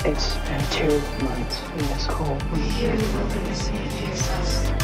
It's been 2 months in this cold. We hear the wilderness may fix us.